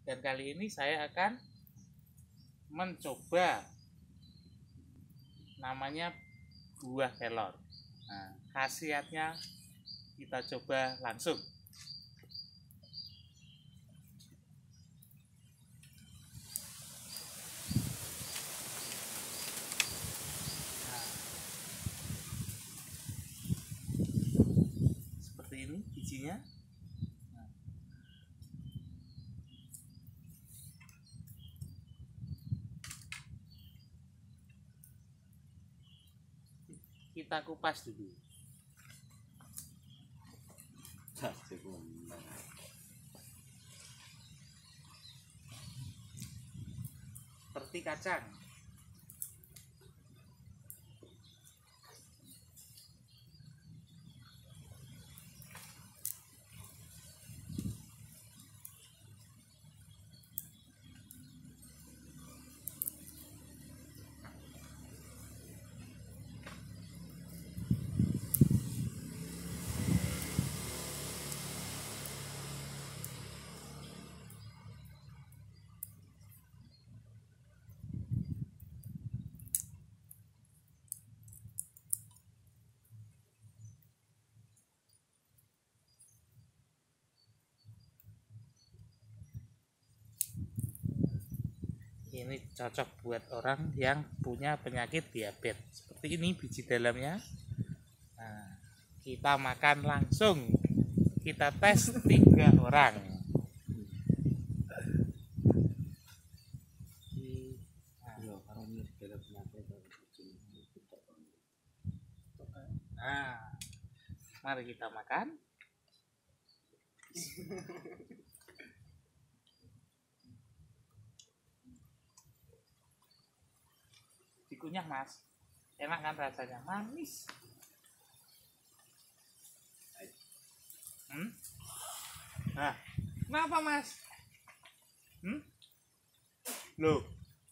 Dan kali ini saya akan mencoba namanya buah kelor. Nah, khasiatnya kita coba langsung. Nah, seperti ini bijinya. Kita kupas dulu. Seperti kacang. Ini cocok buat orang yang punya penyakit diabetes. Seperti ini biji dalamnya. Nah, kita makan langsung. Kita tes 3 orang. Nah, mari kita makan. Dikunyah mas, enak kan rasanya, manis. Nah, kenapa mas? Loh,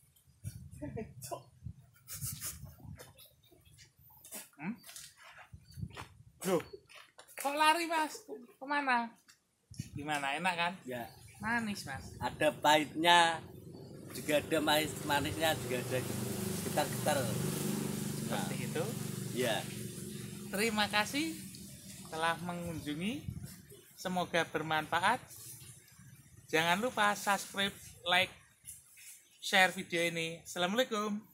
loh, kok lari mas? Kemana? Gimana, enak kan? Ya, manis mas. ada pahitnya, juga ada manisnya, juga ada getar-getar. Seperti itu. Ya. Terima kasih telah mengunjungi. Semoga bermanfaat. Jangan lupa subscribe, like, share video ini. Assalamualaikum.